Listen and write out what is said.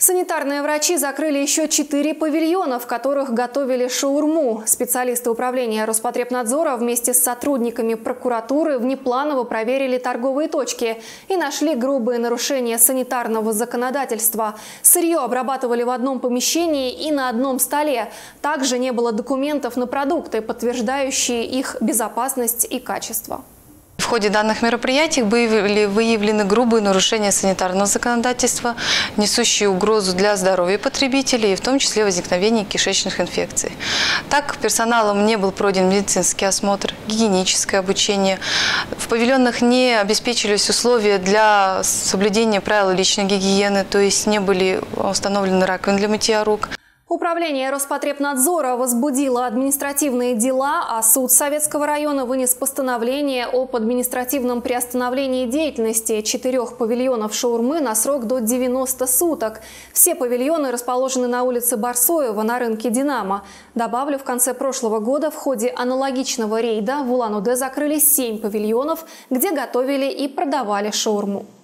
Санитарные врачи закрыли еще 4 павильона, в которых готовили шаурму. Специалисты управления Роспотребнадзора вместе с сотрудниками прокуратуры внепланово проверили торговые точки и нашли грубые нарушения санитарного законодательства. Сырье обрабатывали в одном помещении и на одном столе. Также не было документов на продукты, подтверждающие их безопасность и качество. В ходе данных мероприятий были выявлены грубые нарушения санитарного законодательства, несущие угрозу для здоровья потребителей, в том числе возникновение кишечных инфекций. Так, персоналом не был пройден медицинский осмотр, гигиеническое обучение. В павильонах не обеспечивались условия для соблюдения правил личной гигиены, то есть не были установлены раковины для мытья рук. Управление Роспотребнадзора возбудило административные дела, а суд Советского района вынес постановление об административном приостановлении деятельности 4 павильонов шаурмы на срок до 90 суток. Все павильоны расположены на улице Барсоева на рынке «Динамо». Добавлю, в конце прошлого года в ходе аналогичного рейда в Улан-Удэ закрыли 7 павильонов, где готовили и продавали шаурму.